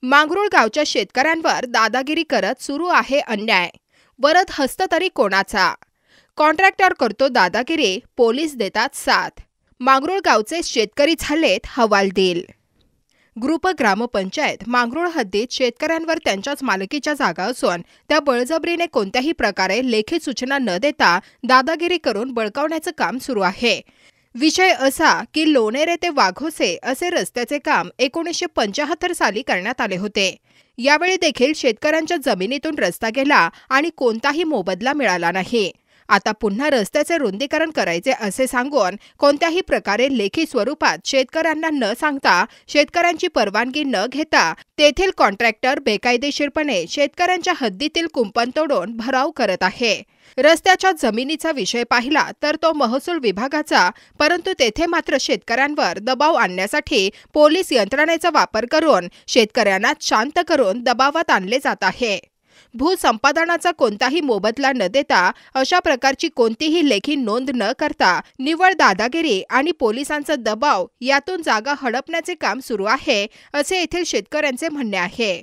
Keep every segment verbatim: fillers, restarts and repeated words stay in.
मांगरूळ गावच्या शेतकऱ्यांवर दादागिरी करत सुरू आहे अन्याय। वरद हस्त तरी कोणाचा? कॉन्ट्रॅक्टर करतो दादागिरी, पोलीस देतात साथ। मांगरूळ गावचे शेतकरी झालेत हवालदिल। ग्रुप ग्रामपंचायत मांगरूळ हद्दीत शेतकऱ्यांवर त्यांच्याच मालकीच्या जागा असून त्या बळजबरीने कोणत्याही प्रकारे लेखी सूचना न देता दादागिरी करून बळकावण्याचं काम सुरू आहे। विषय असा की लोणेरे ते वाघोसे असे रस्त्याचे काम एकोणीसशे पंच्याहत्तर साली करण्यात आले होते। यावेळी देखील शेतकऱ्यांच्या जमिनीतून रस्ता गेला आणि कोणताही मोबदला मिळाला नाही। आता पुन्हा रस्त्याचे रुंदीकरण करायचे असे सांगून कोणत्याही प्रकारे लेखी स्वरूपात शेतकऱ्यांना न सांगता, शेतकऱ्यांची परवानगी न घेता तेथील कॉन्ट्रॅक्टर बेकायदेशीरपणे शेतकऱ्यांच्या हद्दीतील कुंपण तोडून भराव करत आहे। रस्त्याच्या जमिनीचा विषय पाहिला तर तो महसूल विभागाचा, परंतु तेथे मात्र शेतकऱ्यांवर दबाव आणण्यासाठी पोलीस यंत्रणेचा वापर करून शेतकऱ्यांना शांत करून दबावात आणले जात आहे। भूसंपादनाचा कोणताही मोबदला न देता, अशा प्रकारची कोणतीही लेखी नोंद न करता निव्वळ दादागिरी आणि पोलिसांचा दबाव यातून जागा हडपण्याचे काम सुरू आहे, असे येथील शेतकऱ्यांचे म्हणणे आहे।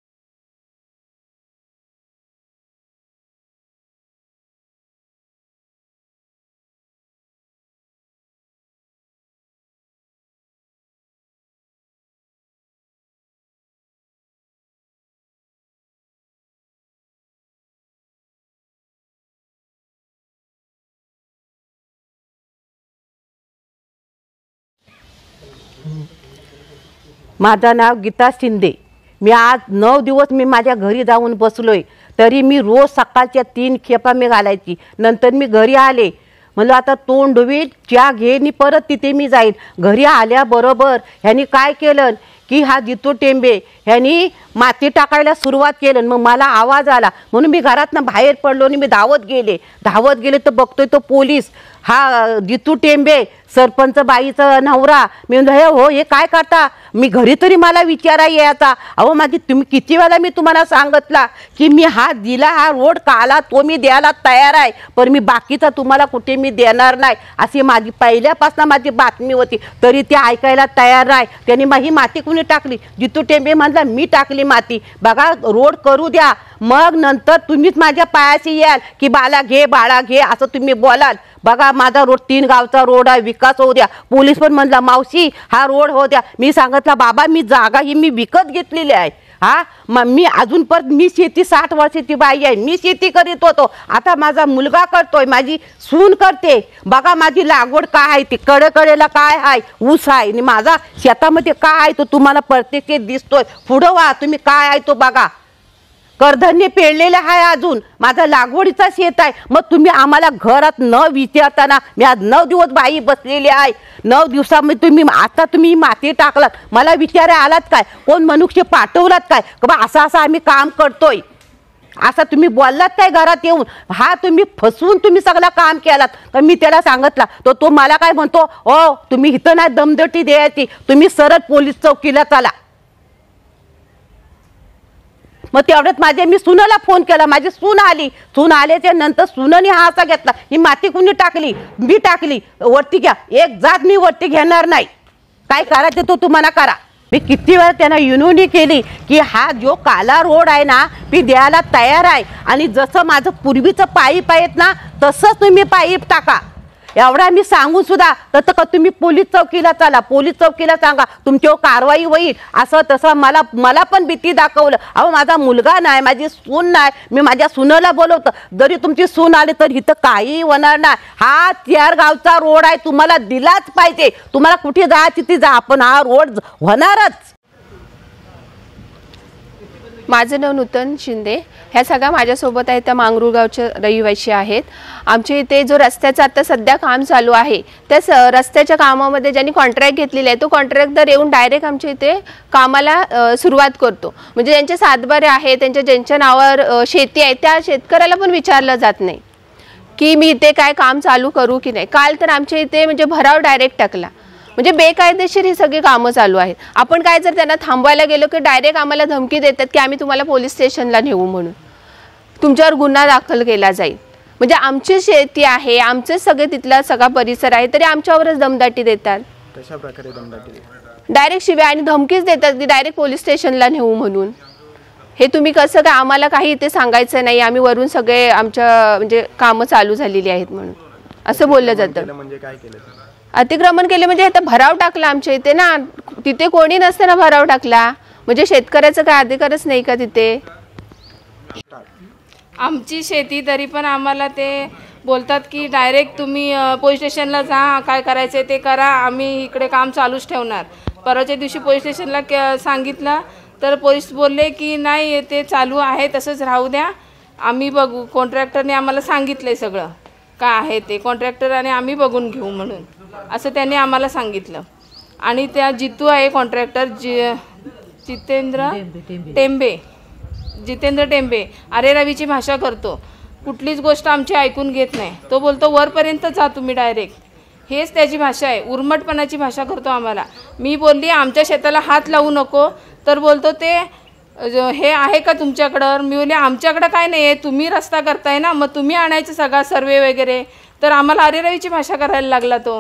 माझं नाव गीता शिंदे। मी आज नऊ दिवस मी माझ्या घरी जाऊन बसलोय, तरी मी रोज सकाळच्या तीन खेपा मी घालायची। नंतर मी घरी आले, म्हणलं आता तोंड धुवीन, चहा घेईन, परत तिथे मी जाईन। घरी आल्याबरोबर ह्यांनी काय केलं की हा जितू टेंबे ह्यांनी माती टाकायला सुरुवात केलं। मग मला आवाज आला म्हणून मी घरातनं बाहेर पडलो आणि मी धावत गेले धावत गेले तर बघतोय तो पोलीस, हा जितू टेंबे सरपंच बाईचा नवरा। मी म्हणलं हे हो हे काय करता? मी घरी तरी मला विचारा यायचा, अहो माझी तुम्ही किती वेळा मी तुम्हाला सांगितला की मी हा दिला, हा रोड काला तो मी द्यायला तयार आहे, पण मी बाकीचा तुम्हाला कुठे मी देणार नाही, अशी माझी पहिल्यापासून माझी बातमी होती। तरी ते ऐकायला तयार नाही। त्यांनी माझी माती कुणी टाकली? जितू टेंबे म्हणला मी टाकली माती। बघा रोड करू द्या, मग नंतर तुम्हीच माझ्या पायाशी याल की बाला घे बाळा घे असं तुम्ही बोलाल। बघा माझा रोड तीन गावचा रोड आहे, विकास होऊ द्या। पोलीस पण म्हणला मावशी हा रोड हो द्या। मी सांगितलं बाबा मी जागा ही मी विकत घेतलेली आहे, हा मग मी अजून परत मी शेती साठ वर्षाची बाई आहे, मी शेती करीत होतो, आता माझा मुलगा करतोय, माझी सून करते। बघा माझी लागवड काय आहे, ती कडेकडेला काय आहे, ऊस आहे, आणि माझा शेतामध्ये काय आहे तो तुम्हाला प्रत्येक दिसतोय। पुढं वा तुम्ही काय आहे तो बघा, करधन्य पेरलेलं आहे, अजून माझा लागवडीचा शेत आहे। मग तुम्ही आम्हाला घरात न विचारताना मी आज नऊ दिवस बाई बसलेली आहे, नऊ दिवसामध्ये तुम्ही आता तुम्ही माती टाकलात, मला विचारा आलात काय? कोण मनुष्य पाठवलात काय की बा असं असं आम्ही काम करतोय? असं तुम्ही बोललात काय घरात येऊन? हा तुम्ही फसवून तुम्ही सगळं काम केलात। तर मी त्याला सांगितलं तो तो मला काय म्हणतो, ओ तुम्ही इथं नाही दमदटी द्यायची, तुम्ही सरळ पोलीस चौकीला चला। मग तेवढ्यात माझ्या मी सुनाला फोन केला, माझी सून आली, सून आल्याच्या नंतर सुनाने हा असा घेतला, ही माती कुणी टाकली? मी टाकली, वरती घ्या। एक जात मी वरती घेणार नाही, काय करायचं तो तुम्हाला करा। मी किती वेळा त्यांना विनवणी केली की हा जो काला रोड आहे ना मी द्यायला तयार आहे, आणि जसं माझं पूर्वीचं पाईप आहेत ना तसंच तुम्ही पाईप टाका। एवढा मी सांगून सुद्धा तर का तुम्ही पोलीस चौकीला चला, पोलीस चौकीला सांगा तुमच्यावर कारवाई होईल, असं तसं मला मला पण भीती दाखवलं। अहो माझा मुलगा नाही, माझी सून नाही, मी माझ्या सुनेला बोलवतं, जरी तुमची सून आली तर इथं काही होणार नाही। हा चार गावचा रोड आहे, तुम्हाला दिलाच पाहिजे, तुम्हाला कुठे जायची ती जा, पण हा रोड होणारच। माझं नाव नूतन शिंदे, ह्या सगळ्या माझ्यासोबत आहेत त्या मांगरूळ गावच्या रहिवासी आहेत। आमच्या इथे जो रस्त्याचं आता सध्या काम चालू आहे त्या रस्त्याच्या कामामध्ये ज्यांनी कॉन्ट्रॅक्ट घेतलेले आहे तो कॉन्ट्रॅक्टर येऊन डायरेक्ट आमच्या इथे कामाला सुरुवात करतो। म्हणजे ज्यांचे सातबारे आहे, त्यांच्या ज्यांच्या नावावर शेती आहे त्या शेतकऱ्याला पण विचारलं जात नाही की मी इथे काय काम चालू करू की नाही। काल तर आमच्या इथे म्हणजे भराव डायरेक्ट टाकला, म्हणजे बेकायदेशीर ही सगळी कामं चालू आहेत। आपण काय जर त्यांना थांबवायला गेलो की डायरेक्ट आम्हाला धमकी देतात की आम्ही तुम्हाला पोलीस स्टेशनला नेऊ, म्हणून तुमच्यावर गुन्हा दाखल केला जाईल। म्हणजे आमची शेती आहे, आमचे सगळे तिथला सगळा परिसर आहे, तरी आमच्यावरच दमदाटी देतात। कशा प्रकारे दमदाटी? डायरेक्ट शिव्या आणि धमकीच देतात की डायरेक्ट पोलीस स्टेशनला नेऊ म्हणून. हे तुम्ही कसं काय, आम्हाला काही इथे सांगायचं नाही, आम्ही वरून सगळे आमच्या म्हणजे कामं चालू झालेली आहेत म्हणून असं बोललं जातं. म्हणजे काय केलं? अतिक्रमण केले म्हणजे आता भराव टाकला आमच्या इथे ना, तिथे कोणी नसताना भराव टाकला म्हणजे शेतकऱ्याचा काय अधिकारच नाही का तिथे? आमची शेती तरी पण आम्हाला ते बोलतात की डायरेक्ट तुम्ही पोलीस स्टेशनला जा, काय करायचं ते करा, आम्ही इकडे काम चालूच ठेवणार. परवाच्या दिवशी पोलीस स्टेशनला सांगितलं तर पोलीस बोलले की नाही ते चालू आहे तसंच राहू द्या, आम्ही बघू. कॉन्ट्रॅक्टरने आम्हाला सांगितलं आहे सगळं काय आहे ते, कॉन्ट्रॅक्टर आणि आम्ही बघून घेऊ म्हणून असं त्यांनी आम्हाला सांगितलं. आणि त्या जितू आहे कॉन्ट्रॅक्टर जि जितेंद्र टेंबे जितेंद्र टेंबे अरे रवीची भाषा करतो, कुठलीच गोष्ट आमची ऐकून घेत नाही. तो बोलतो वरपर्यंत जा तुम्ही डायरेक्ट, हेच त्याची भाषा आहे, उर्मटपणाची भाषा करतो आम्हाला. मी बोलली आमच्या शेताला हात लावू नको, तर बोलतो ते हे आहे का तुमच्याकडं? मी बोलले आमच्याकडं काय नाही आहे, तुम्ही रस्ता करताय ना, मग तुम्ही आणायचं सगळा सर्वे वगैरे. तर आम्हाला अरे रवीची भाषा करायला लागला तो.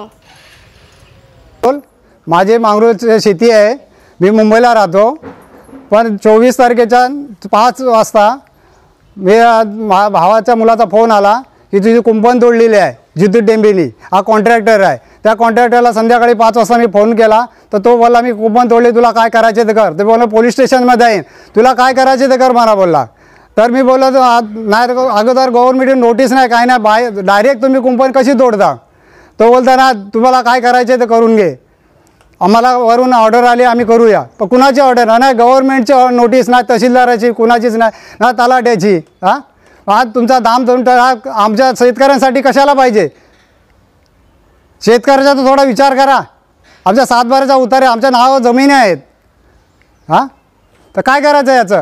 बोल, माझे मांगरूळ शेती आहे, मी मुंबईला राहतो. पण चोवीस तारखेच्या पाच वाजता मी भावाच्या मुलाचा फोन आला की तुझी कुंपण तोडलेली आहे जितू टेंबेनी, हा कॉन्ट्रॅक्टर आहे. त्या कॉन्ट्रॅक्टरला संध्याकाळी पाच वाजता मी फोन केला तर तो बोलला मी कुंपण तोडले, तुला काय करायचे ते कर. ते बोलला पोलीस स्टेशनमध्ये येईन, तुला काय करायचे ते कर मला बोलला. तर मी बोललो नाही अगोदर गव्हर्नमेंटची नोटीस नाही काय नाही, बाय डायरेक्ट तुम्ही कुंपण कशी तोडता? तो बोलता ना तुम्हाला काय करायचे ते करून घे, आम्हाला वरून ऑर्डर आली आम्ही करूया. पण कुणाची ऑर्डर नाही, गव्हर्नमेंटची नोटीस नाही, तहसीलदाराची कुणाचीच नाही ना तलाट्याची. हां आज तुमचा दाम तुमचा आमच्या शेतकऱ्यांसाठी कशाला पाहिजे? शेतकऱ्याचा तर थोडा विचार करा. आमच्या सातबाराचा उतारे आमच्या नावावर जमिनी आहेत. हां तर काय करायचं याचं?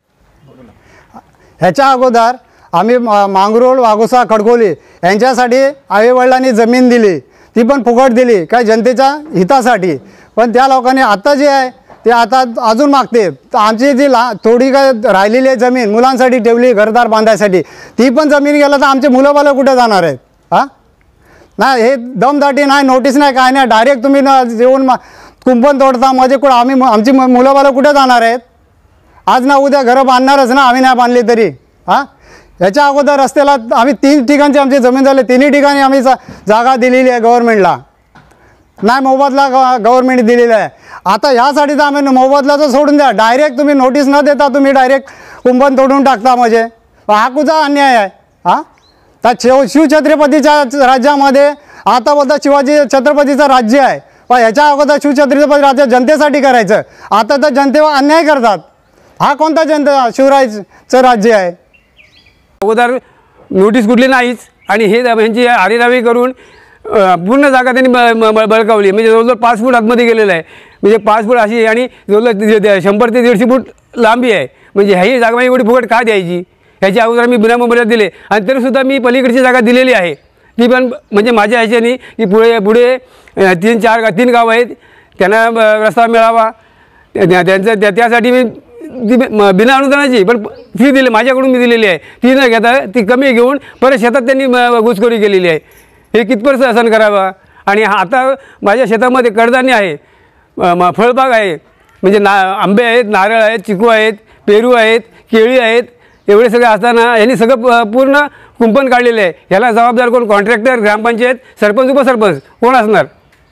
ह्याच्या अगोदर आम्ही मांगरोळ वाघोसा खडकोली यांच्यासाठी आईवडिलांनी जमीन दिली, ती पण फुकट दिली काय जनतेच्या हितासाठी. पण त्या लोकांनी आता जे आहे ते आता अजून मागते. तर आमची जी ला थोडी काय राहिलेली आहे जमीन मुलांसाठी ठेवली घरदार बांधायसाठी, ती पण जमीन गेलं तर आमचे मुलं बालं कुठे जाणार आहेत? हां नाही हे दमदाटी नाही, नोटीस नाही काय नाही, डायरेक्ट तुम्ही येऊन कुंपण तोडता म्हणजे कुठं आम्ही आमची मुलं बालं कुठे जाणार आहेत? आज ना उद्या घरं बांधणारच ना, आम्ही नाही बांधली तरी. हां याच्या अगोदर रस्त्याला आम्ही तीन ठिकाणची आमची जमीन झाली, तिन्ही ठिकाणी आम्ही जागा दिलेली आहे गव्हर्नमेंटला, नाही मोबदला गव्हर्नमेंट दिलेला आहे. आता ह्यासाठी तर आम्ही मोबदलाचं सोडून द्या, डायरेक्ट तुम्ही नोटीस न देता तुम्ही डायरेक्ट कुंपण तोडून टाकता म्हणजे हा कुठचा अन्याय आहे? हां तर शिव शिवछत्रपतीच्या राज्यामध्ये आता बोलता शिवाजी छत्रपतीचं राज्य आहे, पण ह्याच्या अगोदर शिवछत्रपती राज्य जनतेसाठी करायचं, आता तर जनतेवर अन्याय करतात. हा कोणता जनता शिवरायचं राज्य आहे? अगोदर नोटीस कुठली नाहीच आणि हे ह्यांची आरेरावी करून पूर्ण जागा त्यांनी बळकावली. म्हणजे जवळजवळ पाच फूट आतमध्ये गेलेलं आहे, म्हणजे पाच फूट अशी आणि जवळजवळ शंभर ते दीडशे फूट लांबी आहे. म्हणजे ह्याही जागा मी एवढी फुकट का द्यायची? ह्याच्या अगोदर मी बिना मोबदल्यात दिले आणि तरीसुद्धा मी पलीकडची जागा दिलेली आहे, ती पण म्हणजे माझ्या ह्याच्यानी की पुढे पुढे तीन चार तीन गाव आहेत त्यांना रस्ता मिळावा त्यांचं त्या त्यासाठी मी ती बिना अनुदानाची पण फी दिली माझ्याकडून मी दिलेली आहे, ती न घेता ती कमी घेऊन परत शेतात त्यांनी घुसखोरी केलेली आहे. हे कितपत सहन करावं? आणि आता माझ्या शेतामध्ये कडधान्य आहे, फळबाग आहे, म्हणजे ना आंबे आहेत, नारळ आहेत, चिकू आहेत, पेरू आहेत, केळी आहेत, एवढे सगळे असताना यांनी सगळं पूर्ण कुंपण काढलेलं आहे. ह्याला जबाबदार कोण? कॉन्ट्रॅक्टर, ग्रामपंचायत, सरपंच, उपसरपंच कोण असणार?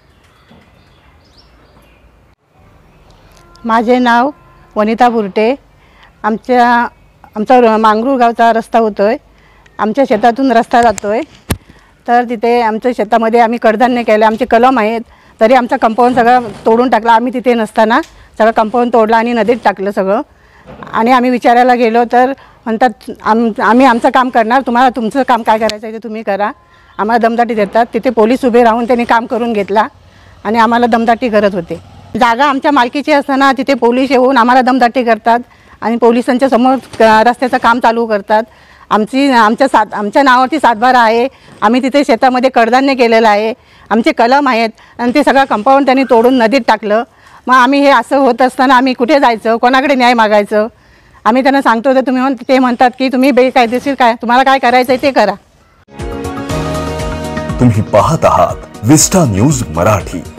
माझे नाव वनिता बुरटे. आमच्या आमचा मांगरूळ गावचा रस्ता होतो आहे, आमच्या शेतातून रस्ता जातो आहे. तर तिथे आमच्या शेतामध्ये आम्ही कडधान्य केलं, आमचे कलम आहेत, तरी आमचा कंपाऊंड सगळं तोडून टाकला. आम्ही तिथे नसताना सगळं कंपाऊंड तोडलं आणि नदीत टाकलं सगळं. आणि आम्ही विचारायला गेलो तर म्हणतात आम आम्ही आमचं काम करणार, तुम्हाला तुमचं काम काय करायचं आहे ते तुम्ही करा. आम्हाला दमदाटी देतात. तिथे पोलीस उभे राहून त्यांनी काम करून घेतला आणि आम्हाला दमदाटी करत होते. जागा आमच्या मालकीची असताना तिथे पोलीस येऊन आम्हाला दमदाटी करतात आणि पोलिसांच्या समोर रस्त्याचं काम चालू करतात. आमची आमच्या सात आमच्या नावावरती सातबारा आहे, आम्ही तिथे शेतामध्ये कडधान्य केलेलं आहे, आमचे कलम आहेत आणि ते सगळं कंपाऊंड त्यांनी तोडून नदीत टाकलं. मग आम्ही हे असं होत असताना आम्ही कुठे जायचं, कोणाकडे न्याय मागायचं? आम्ही त्यांना सांगतो तर तुम्ही म्हण ते म्हणतात की तुम्ही बेकायदेशीर काय तुम्हाला काय करायचं आहे ते करा. तुम्ही पाहत आहात विस्टा न्यूज मराठी.